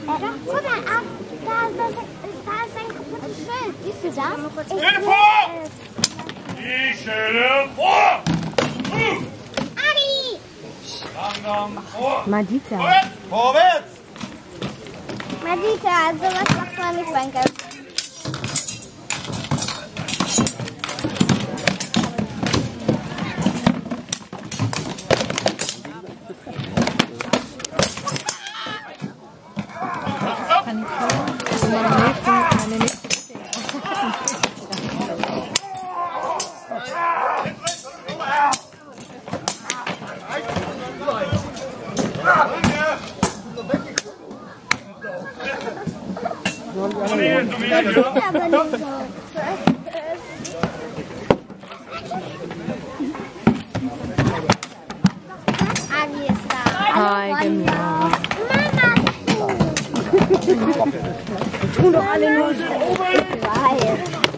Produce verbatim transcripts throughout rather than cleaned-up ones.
Guck mal, ab, da, da, da ist ein kaputtes Schild. Siehst du das? Schilde vor! Die Schilde vor! Adi! Langsam vor! Madita. Vorwärts! Vorwärts! Madita, sowas macht man nicht beim Geld. Adi ist da. Hi, genau. Mama, Tun doch alle nur so. weil.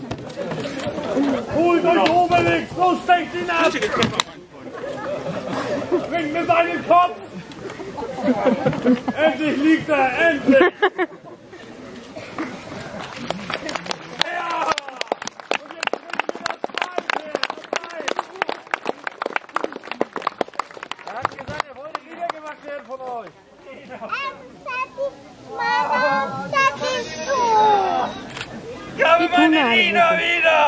Holt euch Obelix! Los, steckt ihn ab! Bringt mir seinen Kopf! Endlich liegt er! Endlich! Ja! Und jetzt bringen wir das Zweite! Er hat gesagt, er wollte niedergemacht werden von euch! Mama, das ist so. Ich habe meine Nina wieder!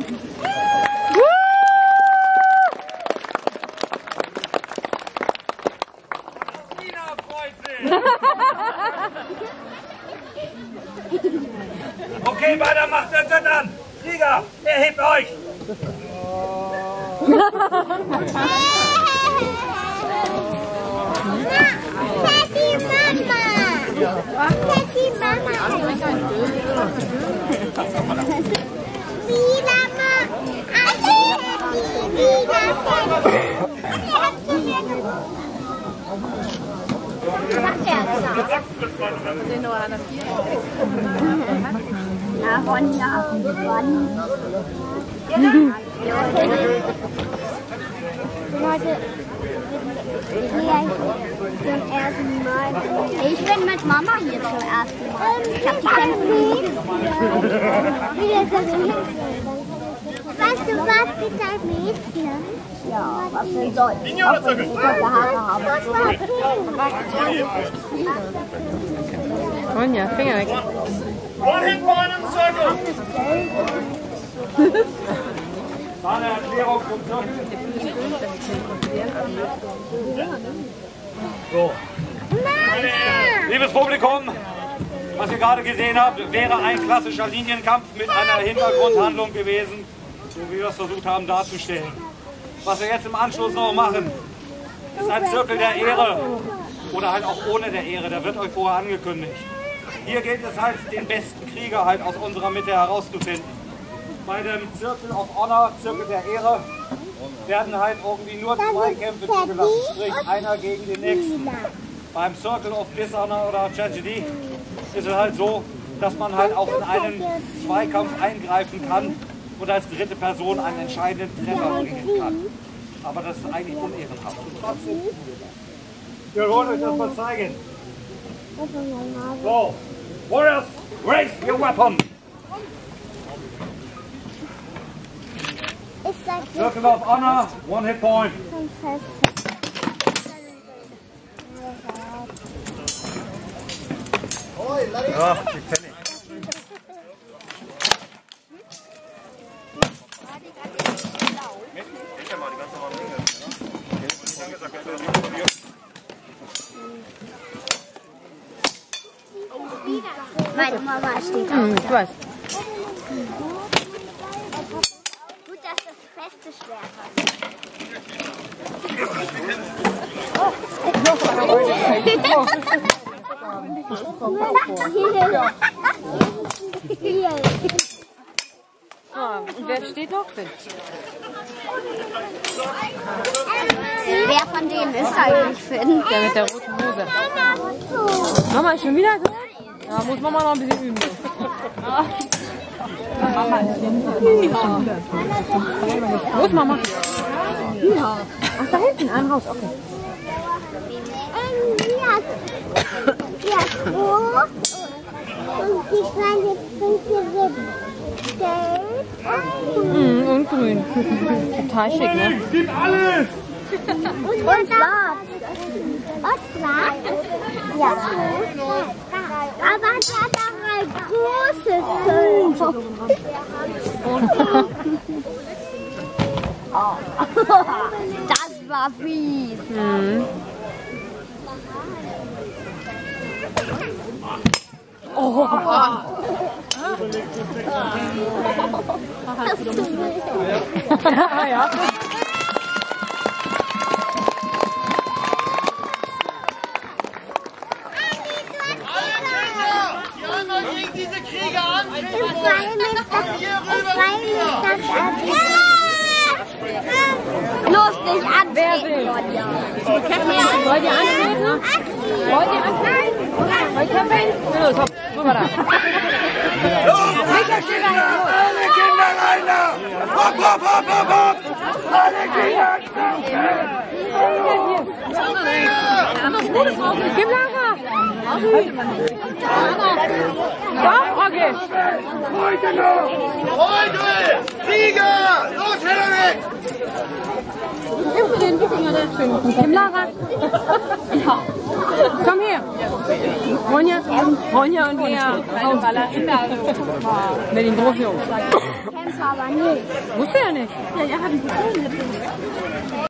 Nina freut sich! Okay, weiter macht er dann! Krieger, er hebt euch! Teddy Mama! Teddy Mama! Wieder mal! Wieder Na, Ronja, Ronja. Leute, zum ersten Mal. Ich bin mit Mama hier zum ersten Mal. Ich hab die Kämpfe nie gesehen. Weißt du was mit deinem Mädchen? Ja, was denn soll? Ich hoffe, dass ich rote Haare habe. Das war pink. Ronja, Finger weg. One hit one im Circle! Das war eine Erklärung zum Circle. So. Liebes Publikum, was ihr gerade gesehen habt, wäre ein klassischer Linienkampf mit einer Hintergrundhandlung gewesen, so wie wir es versucht haben darzustellen. Was wir jetzt im Anschluss noch machen, ist ein Zirkel der Ehre oder halt auch ohne der Ehre, der wird euch vorher angekündigt. Hier gilt es halt, den besten Krieger halt aus unserer Mitte herauszufinden. Bei dem Circle of Honor, Zirkel der Ehre, werden halt irgendwie nur zwei Kämpfe zugelassen, sprich einer gegen den nächsten. Beim Circle of Dishonor oder Tragedy ist es halt so, dass man halt auch in einen Zweikampf eingreifen kann und als dritte Person einen entscheidenden Treffer bringen kann. Aber das ist eigentlich unehrenhaft. Und trotzdem, wir wollen euch das mal zeigen. So, Warriors, raise your weapon! Circle of Honor, one hit point. Ja, die kenne ich. Meine Mama steht auch. Hm, ich weiß. Gut, dass das feste Schwert hat. Ah, und wer steht noch? Finn? Wer von denen ist eigentlich Finn? Der mit der roten Hose. Mama ist schon wieder so? Ja, muss Mama noch ein bisschen üben. Mama ist Wo ist Mama? Ja. Ach, da hinten, ein Haus, okay. Ja, ja, wo? die kleine Prinzessin gelb Mhm, und grün. Total schick, ne? Gib alles! und schwarz. Und schwarz? Ja. Aber es hat auch ein großes Schild. Das war fies. Mhm. Oh. Ja. Diese Krieger an! Ich freue mich, dass ich freue mich, dass er los nicht an. Wer will? Wollt ihr antreten? Wollt ihr antreten? Wollt ihr kämpfen? Los, hopp, rüber da. Alle Kinder rein da! Hopp, hopp, hopp, hopp, hopp! Alle Kinder! Gib Lara! Doch, okay. Heute noch! Heute! Sieger! Los, Heller weg! Gib Lara! Komm her! Ronja, Ronja und Lea. Mit den Großjungs. Kämpfer aber nicht. Wusste ja nicht. Ja, ja, hab ich gesehen.